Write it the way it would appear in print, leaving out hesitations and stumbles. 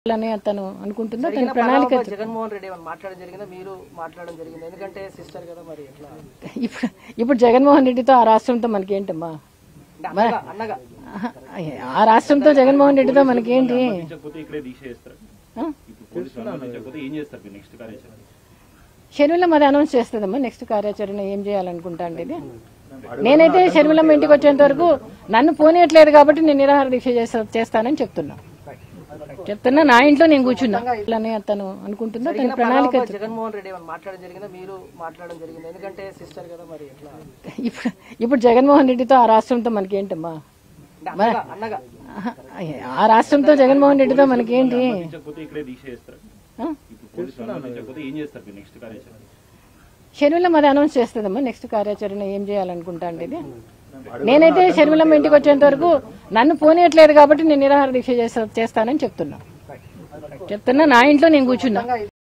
అతను అనుకుంటుందో తన ప్రణాళిక జగన్మోహన్ రెడ్డి మాట్లాడడం జరిగిందా మీరు మాట్లాడడం జరిగింది ఎందుకంటే సిస్టర్ కదా మరి ఎట్లా ఇప్పుడు జగన్మోహన్ రెడ్డితో ఆ రాష్ట్రంతో మనకేంటమ్మా ఆ రాష్ట్రంతో జగన్మోహన్ రెడ్డితో మనకేంటి షర్మిలమ్మ అది అనౌన్స్ చేస్తుందమ్మా నెక్స్ట్ కార్యాచరణ ఏం చేయాలనుకుంటా అండి ఇది నేనైతే షర్మిలమ్మ ఇంటికి వచ్చేంత వరకు నన్ను పోనీయట్లేదు కాబట్టి నేను నిరాహార దీక్ష చేస్తానని చెప్తున్నా నా ఇంట్లో నేను కూర్చున్నా అతను అనుకుంటుందో తన ప్రణాళిక జగన్మోహన్ రెడ్డి మాట్లాడడం జరిగిందా మీరు మాట్లాడడం జరిగింది ఎందుకంటే సిస్టర్ కదా మరి ఎట్లా ఇప్పుడు జగన్మోహన్ రెడ్డితో ఆ రాష్ట్రంతో మనకేంటమ్మా ఆ రాష్ట్రంతో జగన్మోహన్ రెడ్డితో మనకేంటి షర్మిలమ్మ అది అనౌన్స్ చేస్తుందమ్మా నెక్స్ట్ కార్యాచరణ ఏం చేయాలనుకుంటా అండి ఇది నేనైతే షర్మిలమ్మ ఇంటికి వచ్చేంత వరకు నన్ను పోనీయట్లేదు కాబట్టి నేను నిరాహార దీక్ష చేస్తానని చెప్తున్నా నా ఇంట్లో నేను కూర్చున్నా